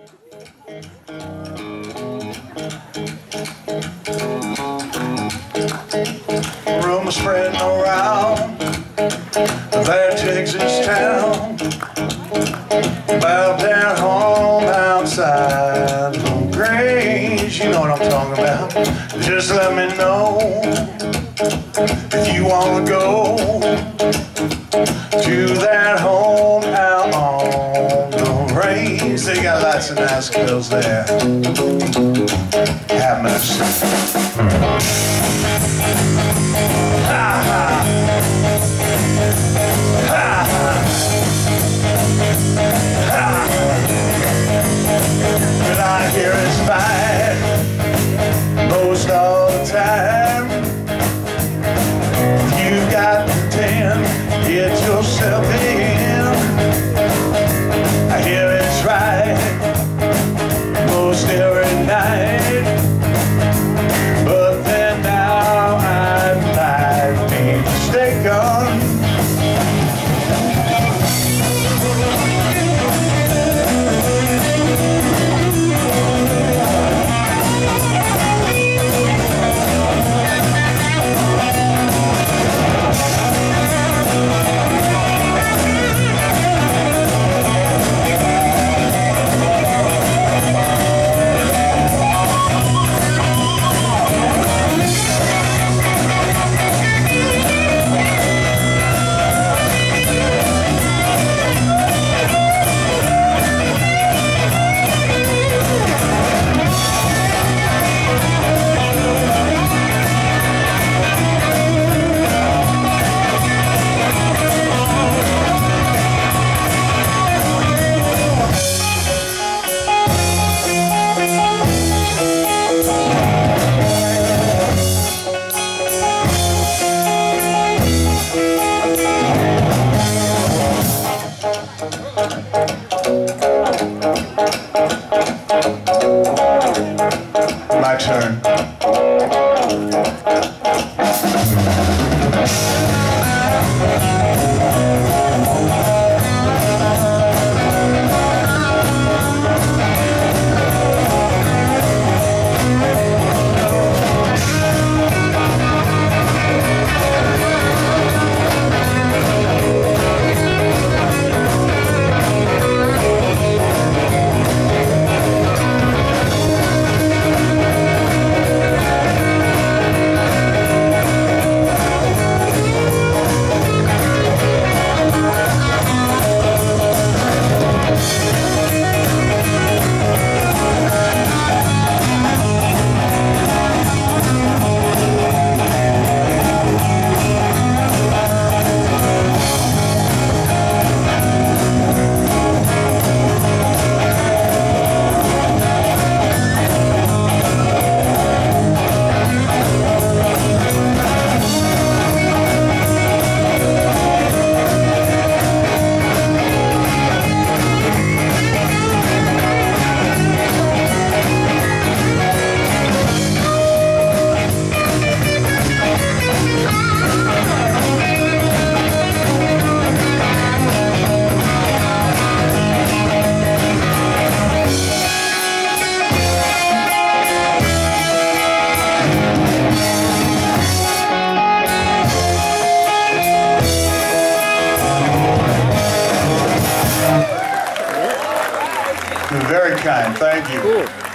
Rumors spreading around that Texas town about their home outside from Grange. You know what I'm talking about. Just let me know if you want to go to that home out on the range. They got lots of nice girls there. Have mercy. Ha ha. Ha ha. Ha. But I hear it's fine most all the time. You got to pretend, get yourself in. I hear it's right most every night. But then now I might be mistaken. My turn. You're very kind. Thank you. Cool.